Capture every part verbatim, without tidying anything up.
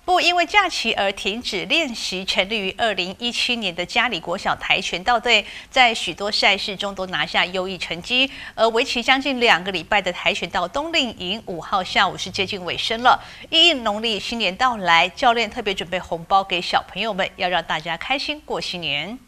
不因为假期而停止练习，成立于二零一七年的嘉里国小跆拳道队，在许多赛事中都拿下优异成绩。而为期将近两个礼拜的跆拳道冬令营，五号下午是接近尾声了。因应农历新年到来，教练特别准备红包给小朋友们，要让大家开心过新年。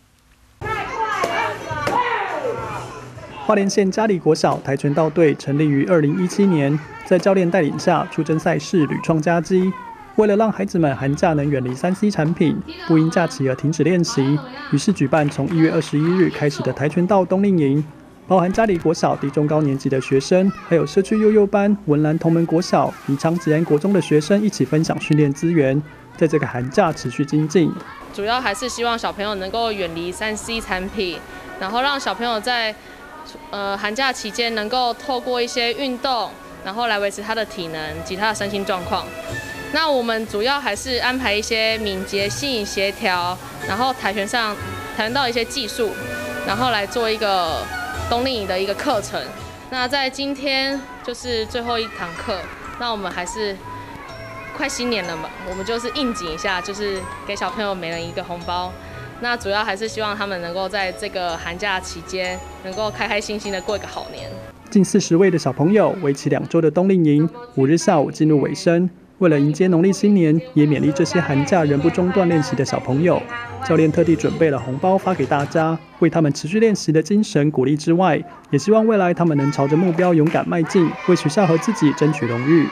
花莲县嘉里国小跆拳道队成立于二零一七年，在教练带领下，出征赛事屡创佳绩。为了让孩子们寒假能远离三 C 产品，不因假期而停止练习，于是举办从一月二十一日开始的跆拳道冬令营，包含嘉里国小低中高年级的学生，还有社区幼幼班、文兰同门国小、宜昌吉安国中的学生一起分享训练资源，在这个寒假持续精进。 主要还是希望小朋友能够远离三 C 产品，然后让小朋友在呃寒假期间能够透过一些运动，然后来维持他的体能及他的身心状况。那我们主要还是安排一些敏捷性、协调，然后跆拳上谈到一些技术，然后来做一个冬令营的一个课程。那在今天就是最后一堂课，那我们还是快新年了嘛，我们就是应景一下，就是给小朋友每人一个红包。那主要还是希望他们能够在这个寒假期间，能够开开心心的过一个好年。 近四十位的小朋友，为期两周的冬令营，五日下午进入尾声。为了迎接农历新年，也勉励这些寒假仍不中断练习的小朋友，教练特地准备了红包发给大家，为他们持续练习的精神鼓励之外，也希望未来他们能朝着目标勇敢迈进，为学校和自己争取荣誉。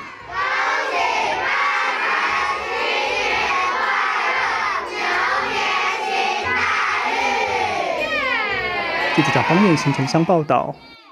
记者蒋方燕、邢城乡报道。